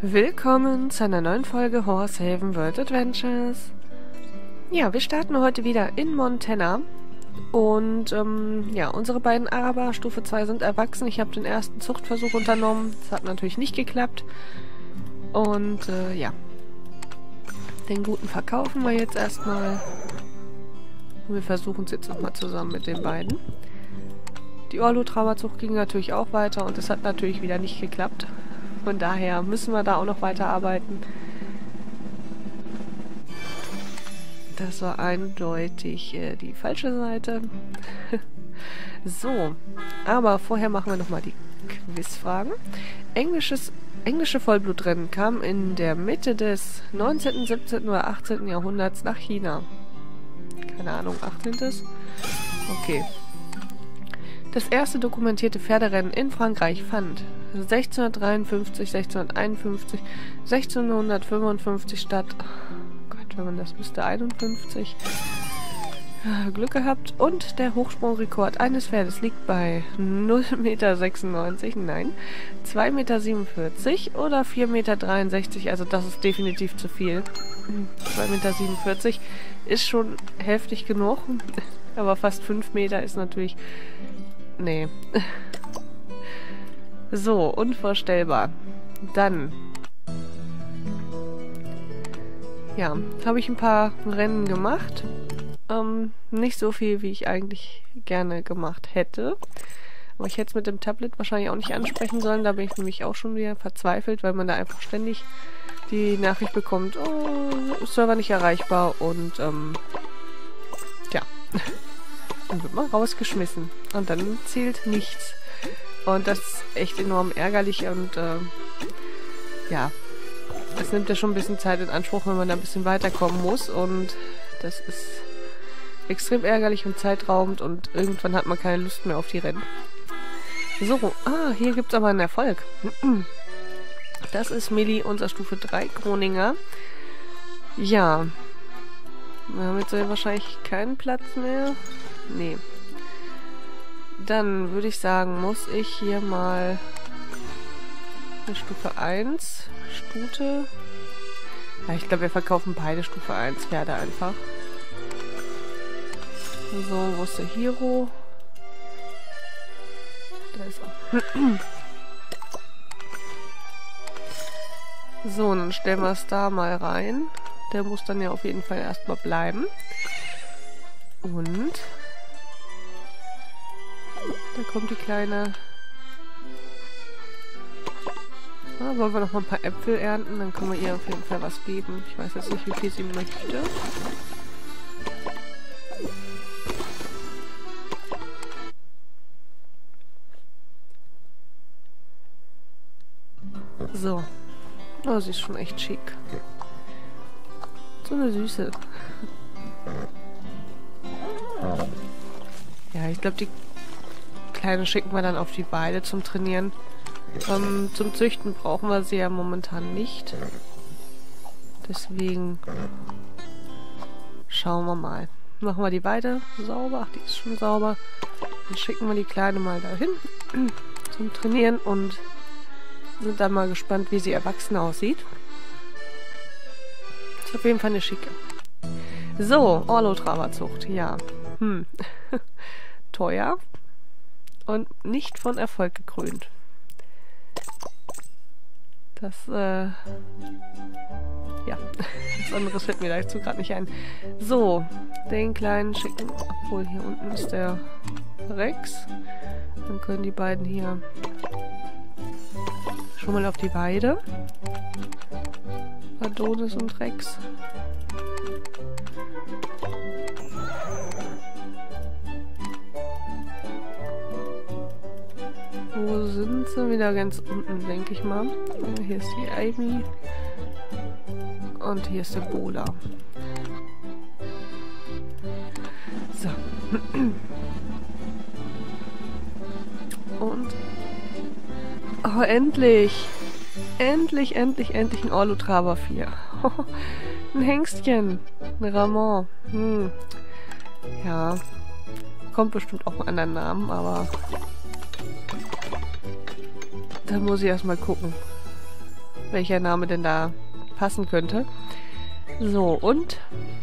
Willkommen zu einer neuen Folge Horsehaven World Adventures. Ja, wir starten heute wieder in Montana. Und ja, unsere beiden Araber Stufe 2 sind erwachsen. Ich habe den ersten Zuchtversuch unternommen. Das hat natürlich nicht geklappt. Und ja, den guten verkaufen wir jetzt erstmal. Und wir versuchen es jetzt nochmal zusammen mit den beiden. Die Orlo-Traberzucht ging natürlich auch weiter und es hat natürlich wieder nicht geklappt. Von daher müssen wir da auch noch weiterarbeiten. Das war eindeutig die falsche Seite. So, aber vorher machen wir nochmal die Quizfragen. Englische Vollblutrennen kamen in der Mitte des 19., 17. oder 18. Jahrhunderts nach China. Keine Ahnung, 18. Okay. Das erste dokumentierte Pferderennen in Frankreich fand 1653, 1651, 1655 statt. Oh Gott, wenn man das wüsste, 51. Glück gehabt. Und der Hochsprungrekord eines Pferdes liegt bei 0,96 Meter, nein, 2,47 Meter oder 4,63 Meter. Also das ist definitiv zu viel. 2,47 Meter ist schon heftig genug. Aber fast 5 Meter ist natürlich... Nee. So, unvorstellbar. Dann. Ja, habe ich ein paar Rennen gemacht. Nicht so viel, wie ich eigentlich gerne gemacht hätte. Aber ich hätte es mit dem Tablet wahrscheinlich auch nicht ansprechen sollen. Da bin ich nämlich auch schon wieder verzweifelt, weil man da einfach ständig die Nachricht bekommt, oh, Server nicht erreichbar und ja. Dann wird man rausgeschmissen. Und dann zählt nichts. Und das ist echt enorm ärgerlich und ja, das nimmt ja schon ein bisschen Zeit in Anspruch, wenn man da ein bisschen weiterkommen muss. Und das ist extrem ärgerlich und zeitraubend und irgendwann hat man keine Lust mehr auf die Rennen. So, hier gibt es aber einen Erfolg. Das ist Millie, unser Stufe 3 Groninger. Ja, wir haben jetzt wahrscheinlich keinen Platz mehr. Nee. Dann würde ich sagen, muss ich hier mal eine Stufe 1 Stute. Ja, ich glaube, wir verkaufen beide Stufe 1 Pferde einfach. So, wo ist der Hero? Da ist er. So, dann stellen wir es da mal rein. Der muss dann ja auf jeden Fall erstmal bleiben. Und da kommt die kleine... wollen wir noch mal ein paar Äpfel ernten? Dann können wir ihr auf jeden Fall was geben. Ich weiß jetzt nicht, wie viel sie möchte. So. Oh, sie ist schon echt schick. So eine Süße. Ja, ich glaube, die Kleine schicken wir dann auf die Weide zum Trainieren. Zum Züchten brauchen wir sie ja momentan nicht. Deswegen schauen wir mal. Machen wir die Weide sauber. Ach, die ist schon sauber. Dann schicken wir die Kleine mal dahin zum Trainieren und sind dann mal gespannt, wie sie erwachsen aussieht. Ist auf jeden Fall eine schicke. So, Orlo-Traberzucht, ja. Teuer und nicht von Erfolg gekrönt. Das, ja, was anderes fällt mir dazu gerade nicht ein. So, den kleinen schicken, obwohl hier unten ist der Rex. Dann können die beiden hier schon mal auf die Weide. Adonis und Rex. Wo sind sie? Wieder ganz unten, denke ich mal. Hier ist die Ivy. Und hier ist der Bola. So. Und... Oh, endlich! Endlich ein Orlo-Traber 4. Ein Hengstchen. Ein Ramon. Ja. Kommt bestimmt auch einen anderen Namen, aber... Da muss ich erstmal gucken. welcher Name denn da passen könnte. So, und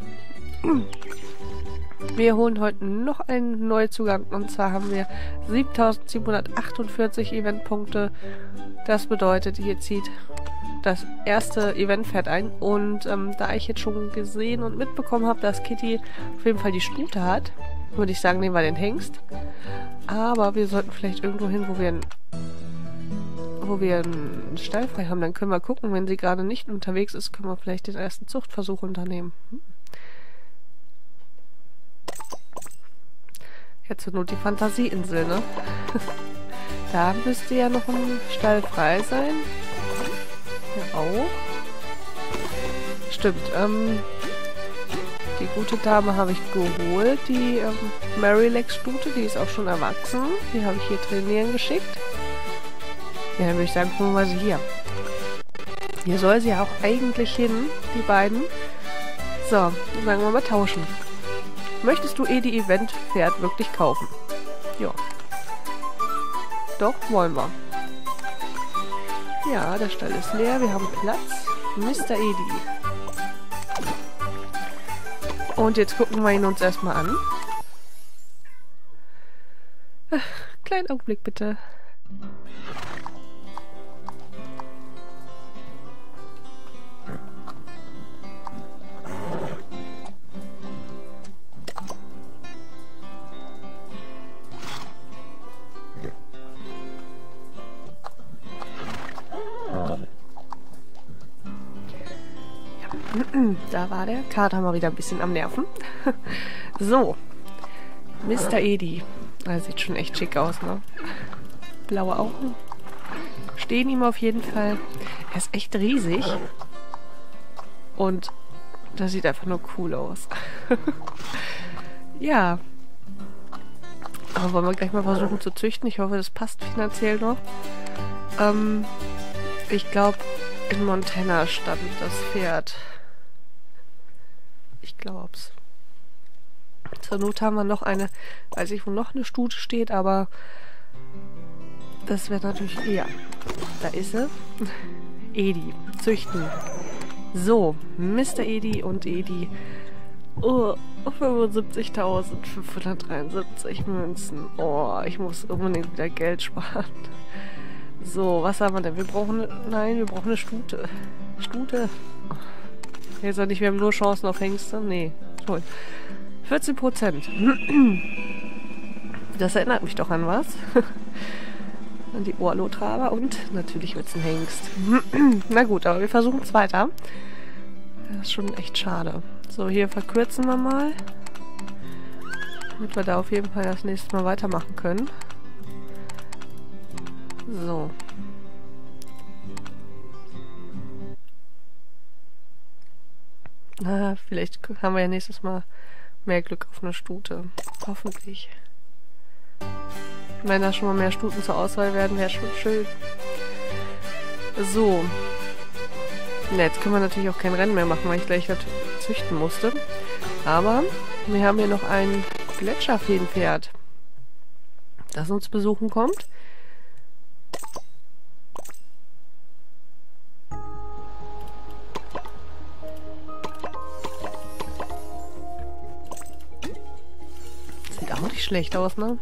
wir holen heute noch einen Neuzugang. Und zwar haben wir 7748 Eventpunkte. Das bedeutet, hier zieht das erste Eventpferd ein. Und da ich jetzt schon gesehen und mitbekommen habe, dass Kitty auf jeden Fall die Stute hat, würde ich sagen, nehmen wir den Hengst. Aber wir sollten vielleicht irgendwo hin, wo wir einen Stall frei haben. Dann können wir gucken, wenn sie gerade nicht unterwegs ist, können wir vielleicht den ersten Zuchtversuch unternehmen. Jetzt zur Not die Fantasieinsel, ne? Da müsste ja noch ein Stall frei sein. Hier auch. Stimmt, die gute Dame habe ich geholt, die Marilex-Stute, die ist auch schon erwachsen. Die habe ich hier trainieren geschickt. Ja, dann würde ich sagen, gucken wir sie hier. Hier soll sie ja auch eigentlich hin, die beiden. So, dann sagen wir mal tauschen. Möchtest du die Event-Pferd wirklich kaufen? Ja. Doch, wollen wir. Ja, der Stall ist leer, wir haben Platz. Mr. Edi. Und jetzt gucken wir ihn uns erstmal an. Kleinen Augenblick bitte. Da war der Kater mal wieder ein bisschen am Nerven. So. Mr. Edi. Er sieht schon echt schick aus, ne? Blaue Augen. Stehen ihm auf jeden Fall. Er ist echt riesig. Und das sieht einfach nur cool aus. Ja. Aber wollen wir gleich mal versuchen zu züchten. Ich hoffe, das passt finanziell noch. Ich glaube, in Montana stand das Pferd. Ich glaub's. Zur Not haben wir noch eine, weiß ich, wo noch eine Stute steht, aber das wäre natürlich, ja, da ist sie. Edi, züchten. So, Mr. Edi und Edi. Oh, 75.573 Münzen. Oh, ich muss unbedingt wieder Geld sparen. So, was haben wir denn? Wir brauchen eine Stute. Stute. Jetzt nicht, wir haben nur Chancen auf Hengste. Nee, toll. 14%. Das erinnert mich doch an was. An die Orlo-Traber und natürlich wird es ein Hengst. Na gut, aber wir versuchen es weiter. Das ist schon echt schade. So, hier verkürzen wir mal. Damit wir da auf jeden Fall das nächste Mal weitermachen können. So. Na, vielleicht haben wir ja nächstes Mal mehr Glück auf eine Stute. Hoffentlich. Wenn da schon mal mehr Stuten zur Auswahl werden, wäre schon schön. So. Na, jetzt können wir natürlich auch kein Rennen mehr machen, weil ich gleich was züchten musste. Aber wir haben hier noch ein Gletscherfeenpferd, das uns besuchen kommt. Sieht auch nicht schlecht aus, ne?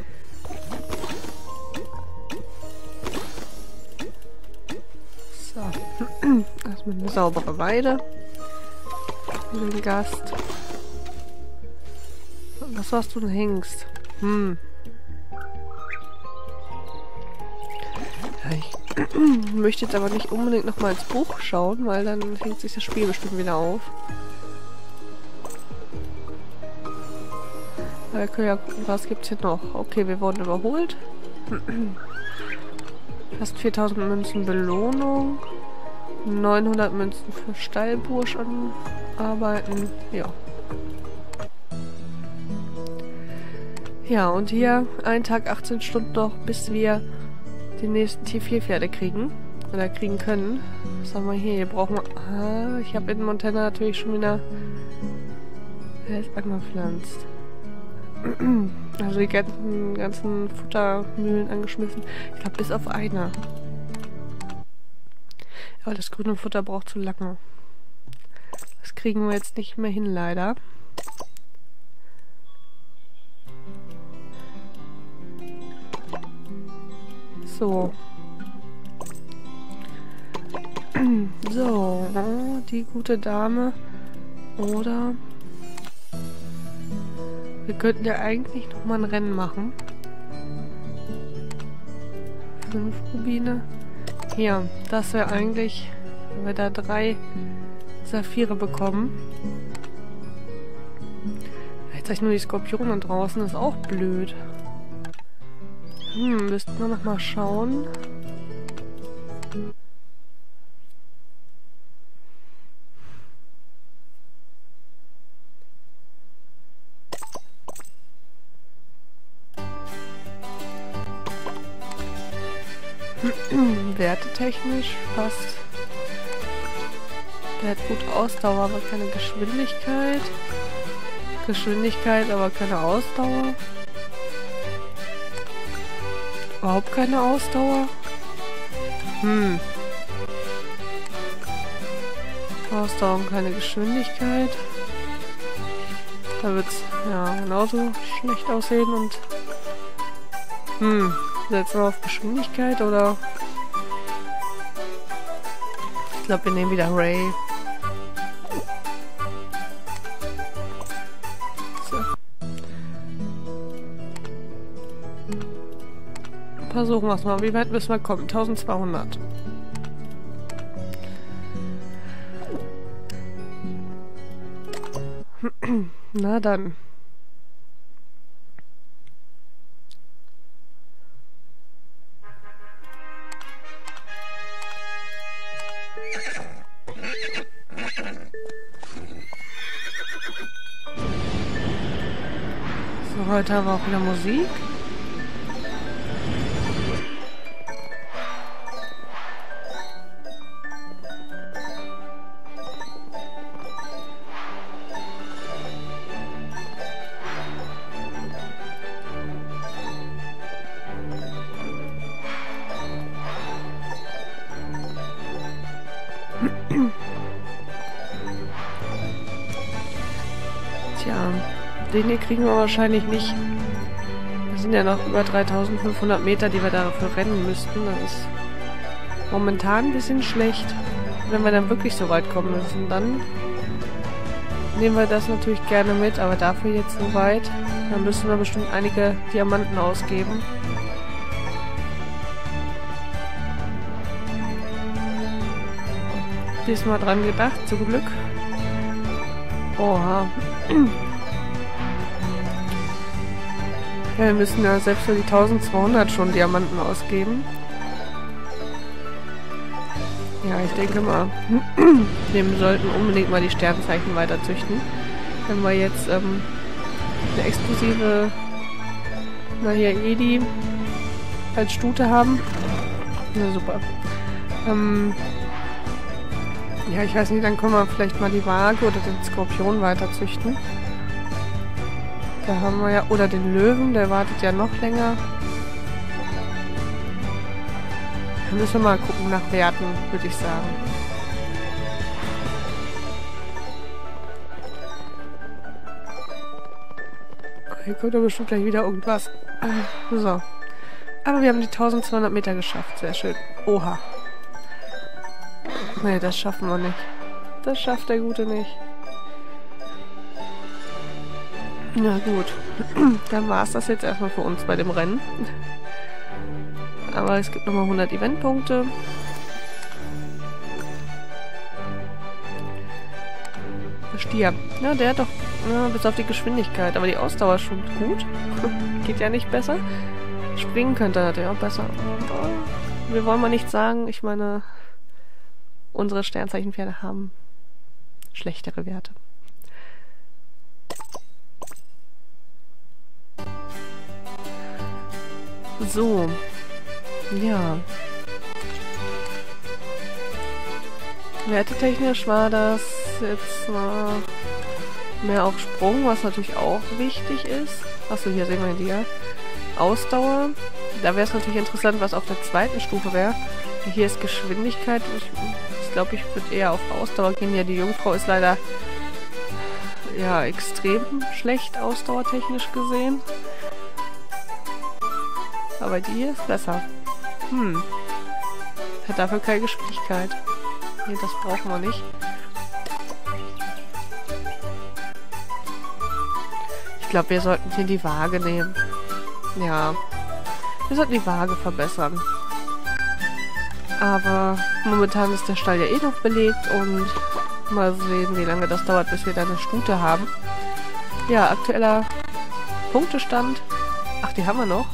So. Erstmal eine saubere Weide für den Gast. Was hast du denn, Hengst? Ja, ich möchte jetzt aber nicht unbedingt nochmal ins Buch schauen, weil dann hängt sich das Spiel bestimmt wieder auf. Wir können ja gucken, was gibt's hier noch. Okay, wir wurden überholt. Fast 4000 Münzen Belohnung. 900 Münzen für Stallbursch arbeiten. Ja. Ja, und hier ein Tag 18 Stunden noch, bis wir die nächsten T4-Pferde kriegen. Oder kriegen können. Was haben wir hier? Hier brauchen wir... Ah, ich habe in Montana natürlich schon wieder... Er ist angepflanzt. Also die ganzen Futtermühlen angeschmissen. Ich glaube, bis auf eine. Aber das grüne Futter braucht zu lange. Das kriegen wir jetzt nicht mehr hin, leider. So. So, die gute Dame. Oder... Wir könnten ja eigentlich noch mal ein Rennen machen. 5 Rubine. Hier, das wäre eigentlich, wenn wir da 3 Saphire bekommen. Jetzt habe ich nur die Skorpione draußen, das ist auch blöd. Müssten wir noch mal schauen. Wertetechnisch passt. Der hat gut Ausdauer, aber keine Geschwindigkeit. Geschwindigkeit, aber keine Ausdauer. Überhaupt keine Ausdauer. Ausdauer und keine Geschwindigkeit. Da wird's ja genauso schlecht aussehen und setzen wir auf Geschwindigkeit oder ich glaube wir nehmen wieder Ray. So. Versuchen wir es mal. Wie weit müssen wir kommen? 1200. Na dann. So, heute haben wir auch wieder Musik. Tja, den hier kriegen wir wahrscheinlich nicht. Das sind ja noch über 3500 Meter, die wir dafür rennen müssten. Das ist momentan ein bisschen schlecht. Wenn wir dann wirklich so weit kommen müssen, dann nehmen wir das natürlich gerne mit. Aber dafür jetzt so weit, dann müssen wir bestimmt einige Diamanten ausgeben. Diesmal dran gedacht, zum Glück. Oha. Ja, wir müssen ja selbst für die 1200 schon Diamanten ausgeben. Ja, ich denke mal, wir sollten unbedingt mal die Sternzeichen weiter züchten. Wenn wir jetzt eine exklusive, na hier, Edi als Stute haben. Na super. Ja, ich weiß nicht, dann können wir vielleicht mal die Waage oder den Skorpion weiter züchten. Da haben wir ja, oder den Löwen, der wartet ja noch länger. Da müssen wir mal gucken nach Werten, würde ich sagen. Hier kommt doch bestimmt gleich wieder irgendwas. So. Aber wir haben die 1200 Meter geschafft, sehr schön. Oha. Nee, das schaffen wir nicht. Das schafft der Gute nicht. Na gut. Dann war es das jetzt erstmal für uns bei dem Rennen. Aber es gibt nochmal 100 Eventpunkte. Stier. Ja, der hat doch bis auf die Geschwindigkeit. Aber die Ausdauer ist schon gut. Geht ja nicht besser. Springen könnte er natürlich auch besser. Aber wir wollen mal nicht sagen. Ich meine... Unsere Sternzeichenpferde haben schlechtere Werte. So. Ja. Wertetechnisch war das jetzt mehr auf Sprung, was natürlich auch wichtig ist. Achso, hier sehen wir die ja. Ausdauer. Da wäre es natürlich interessant, was auf der zweiten Stufe wäre. Hier ist Geschwindigkeit. Ich glaube, ich würde eher auf Ausdauer gehen. Ja, die Jungfrau ist leider ja extrem schlecht ausdauertechnisch gesehen. Aber die hier ist besser. Hat dafür keine Geschicklichkeit. Nee, das brauchen wir nicht. Ich glaube, wir sollten hier die Waage nehmen. Ja. Wir sollten die Waage verbessern. Aber momentan ist der Stall ja eh noch belegt und mal sehen, wie lange das dauert, bis wir da eine Stute haben. Ja, aktueller Punktestand. Ach, die haben wir noch.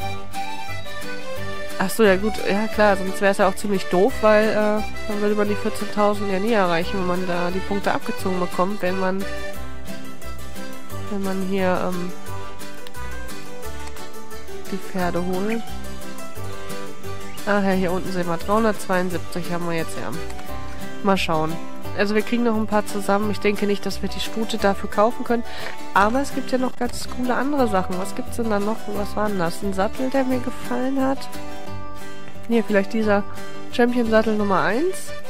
Ach so, ja gut, ja klar, sonst wäre es ja auch ziemlich doof, weil dann würde man die 14.000 ja nie erreichen, wenn man da die Punkte abgezogen bekommt, wenn man hier die Pferde holt. Ach ja, hier unten sehen wir 372 haben wir jetzt, ja. Mal schauen. Also wir kriegen noch ein paar zusammen. Ich denke nicht, dass wir die Stute dafür kaufen können. Aber es gibt ja noch ganz coole andere Sachen. Was gibt's denn da noch? Was war denn das? Ein Sattel, der mir gefallen hat. Hier, vielleicht dieser Champion-Sattel Nummer 1.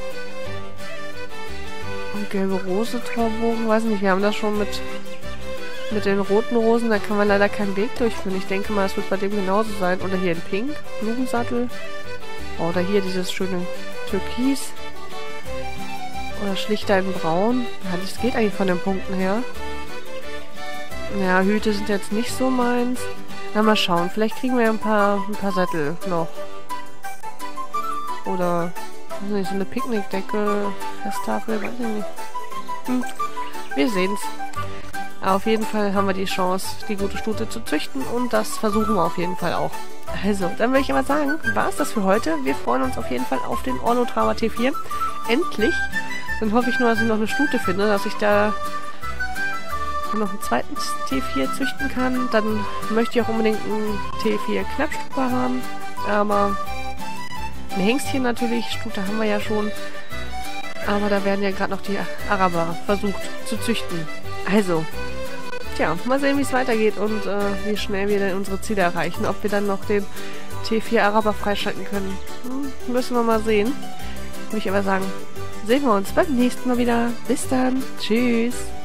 Und gelbe Rose, Torbogen. Weiß nicht, wir haben das schon mit den roten Rosen. Da kann man leider keinen Weg durchführen. Ich denke mal, es wird bei dem genauso sein. Oder hier in Pink, Blumensattel. Oder hier dieses schöne Türkis. Oder schlichter in Braun. Ja, das geht eigentlich von den Punkten her. Ja, Hüte sind jetzt nicht so meins. Na, mal schauen. Vielleicht kriegen wir ein paar Sättel noch. Oder, weiß nicht, so eine Picknickdecke, Festtafel, weiß ich nicht. Wir sehen's. Aber auf jeden Fall haben wir die Chance, die gute Stute zu züchten und das versuchen wir auf jeden Fall auch. Also, dann würde ich aber sagen, war es das für heute. Wir freuen uns auf jeden Fall auf den Orno-Trauma T4. Endlich! Dann hoffe ich nur, dass ich noch eine Stute finde, dass ich da noch einen zweiten T4 züchten kann. Dann möchte ich auch unbedingt einen T4 Knappstute haben. Aber ein Hengstchen natürlich, Stute haben wir ja schon. Aber da werden ja gerade noch die Araber versucht zu züchten. Also, tja, mal sehen, wie es weitergeht und wie schnell wir denn unsere Ziele erreichen. Ob wir dann noch den T4 Araber freischalten können. Müssen wir mal sehen. Würde ich aber sagen, sehen wir uns beim nächsten Mal wieder. Bis dann. Tschüss.